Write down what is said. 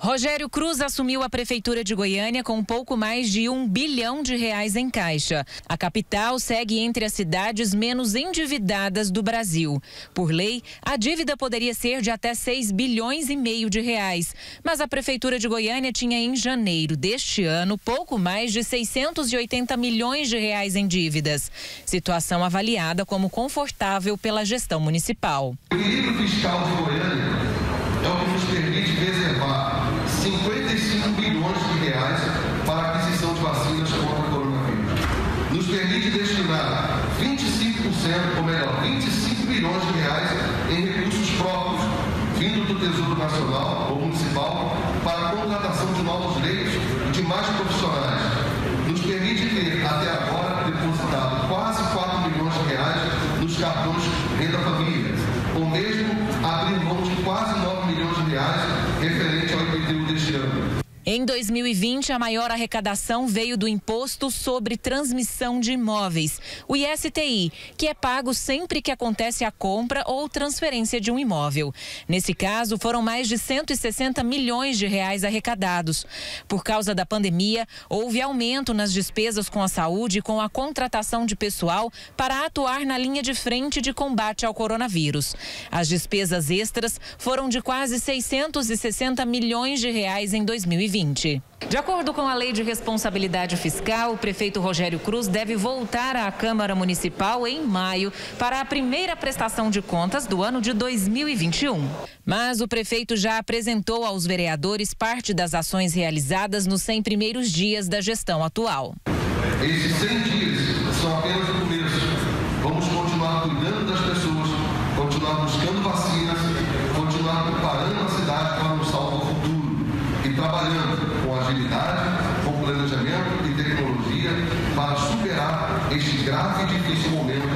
Rogério Cruz assumiu a Prefeitura de Goiânia com um pouco mais de R$1 bilhão em caixa. A capital segue entre as cidades menos endividadas do Brasil. Por lei, a dívida poderia ser de até R$6,5 bilhões. Mas a Prefeitura de Goiânia tinha em janeiro deste ano pouco mais de R$680 milhões em dívidas. Situação avaliada como confortável pela gestão municipal. O equilíbrio fiscal de Goiânia é o que nos permite reservar R$55 bilhões para a aquisição de vacinas contra o coronavírus. Nos permite destinar 25%, ou melhor, R$25 bilhões em recursos próprios, vindo do Tesouro Nacional ou Municipal, para a contratação de novos leitos e de mais profissionais. Nos permite ter, até agora, depositado quase R$4 bilhões nos cartões Renda Família, ou mesmo abrir mão de quase R$9 milhões referente ao IPTU deste ano. Em 2020, a maior arrecadação veio do Imposto sobre Transmissão de Imóveis, o ISTI, que é pago sempre que acontece a compra ou transferência de um imóvel. Nesse caso, foram mais de R$160 milhões arrecadados. Por causa da pandemia, houve aumento nas despesas com a saúde e com a contratação de pessoal para atuar na linha de frente de combate ao coronavírus. As despesas extras foram de quase R$660 milhões em 2020. De acordo com a Lei de Responsabilidade Fiscal, o prefeito Rogério Cruz deve voltar à Câmara Municipal em maio para a primeira prestação de contas do ano de 2021. Mas o prefeito já apresentou aos vereadores parte das ações realizadas nos 100 primeiros dias da gestão atual. Esses 100 dias são apenas o começo. Vamos continuar cuidando das pessoas, continuar buscando vacinas, continuar preparando a cidade para um salto ao futuro e trabalhando com agilidade, com planejamento e tecnologia para superar este grave e difícil momento